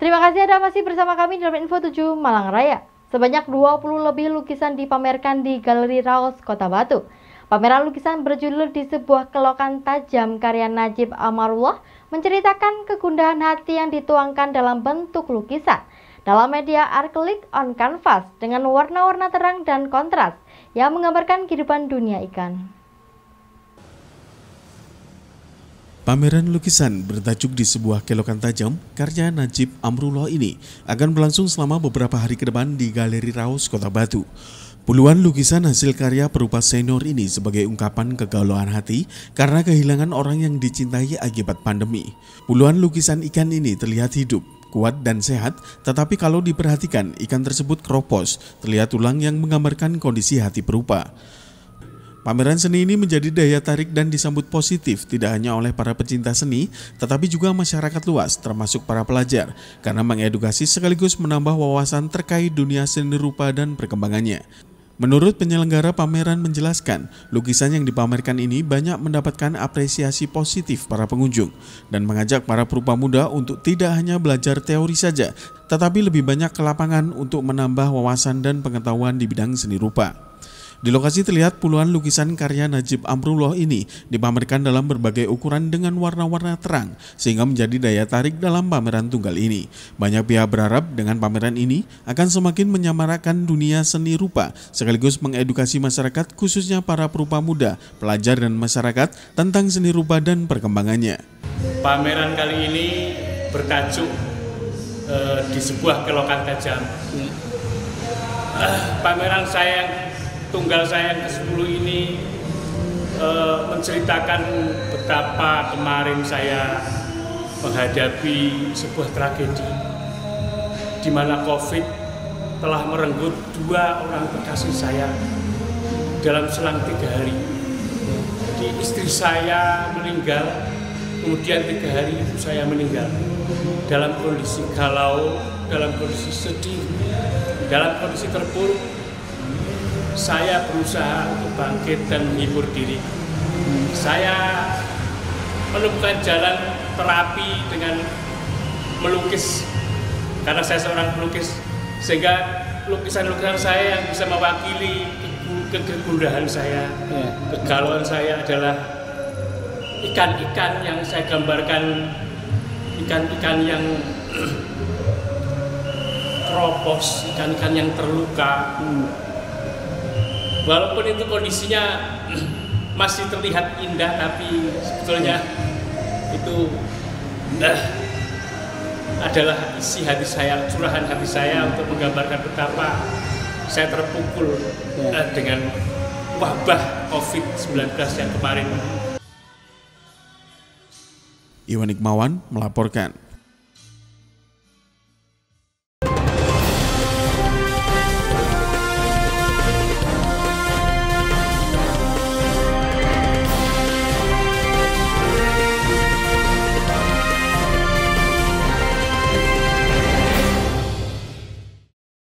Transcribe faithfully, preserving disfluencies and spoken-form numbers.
Terima kasih Anda masih bersama kami dalam Info tujuh Malang Raya. Sebanyak dua puluh lebih lukisan dipamerkan di Galeri Raos Kota Batu. Pameran lukisan berjudul Di Sebuah Kelokan Tajam karya Najib Amrullah menceritakan kegundahan hati yang dituangkan dalam bentuk lukisan dalam media akrilik on canvas dengan warna-warna terang dan kontras yang menggambarkan kehidupan dunia ikan. Pameran lukisan bertajuk Di Sebuah Kelokan Tajam karya Najib Amrullah ini akan berlangsung selama beberapa hari ke depan di Galeri Raos Kota Batu. Puluhan lukisan hasil karya perupa senior ini sebagai ungkapan kegalauan hati karena kehilangan orang yang dicintai akibat pandemi. Puluhan lukisan ikan ini terlihat hidup, kuat dan sehat, tetapi kalau diperhatikan ikan tersebut keropos, terlihat tulang yang menggambarkan kondisi hati perupa. Pameran seni ini menjadi daya tarik dan disambut positif tidak hanya oleh para pecinta seni, tetapi juga masyarakat luas termasuk para pelajar, karena mengedukasi sekaligus menambah wawasan terkait dunia seni rupa dan perkembangannya. Menurut penyelenggara pameran menjelaskan, lukisan yang dipamerkan ini banyak mendapatkan apresiasi positif para pengunjung dan mengajak para perupa muda untuk tidak hanya belajar teori saja, tetapi lebih banyak ke lapangan untuk menambah wawasan dan pengetahuan di bidang seni rupa. Di lokasi terlihat puluhan lukisan karya Najib Amrullah ini dipamerkan dalam berbagai ukuran dengan warna-warna terang sehingga menjadi daya tarik dalam pameran tunggal ini. Banyak pihak berharap dengan pameran ini akan semakin menyamarakan dunia seni rupa sekaligus mengedukasi masyarakat khususnya para perupa muda, pelajar dan masyarakat tentang seni rupa dan perkembangannya. Pameran kali ini bertajuk uh, Di Sebuah Kelokan Tajam. Uh, pameran saya tunggal saya yang ke sepuluh ini e, menceritakan betapa kemarin saya menghadapi sebuah tragedi di mana COVID telah merenggut dua orang kekasih saya dalam selang tiga hari. Jadi istri saya meninggal, kemudian tiga hari ibu saya meninggal dalam kondisi galau, dalam kondisi sedih, dalam kondisi terpuruk. Saya berusaha untuk bangkit dan menghibur diri. Saya menemukan jalan terapi dengan melukis, karena saya seorang pelukis, sehingga lukisan-lukisan saya yang bisa mewakili kegundahan saya, kegalauan saya adalah ikan-ikan yang saya gambarkan, ikan-ikan yang keropos, ikan-ikan yang terluka. Walaupun itu kondisinya masih terlihat indah, tapi sebetulnya itu nah, adalah isi hati saya, curahan hati saya untuk menggambarkan betapa saya terpukul ya. dengan wabah COVID sembilan belas yang kemarin. Iwan Hikmawan melaporkan.